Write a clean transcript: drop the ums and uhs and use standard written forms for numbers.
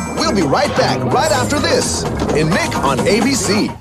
We'll be right back right after this in Nick on ABC.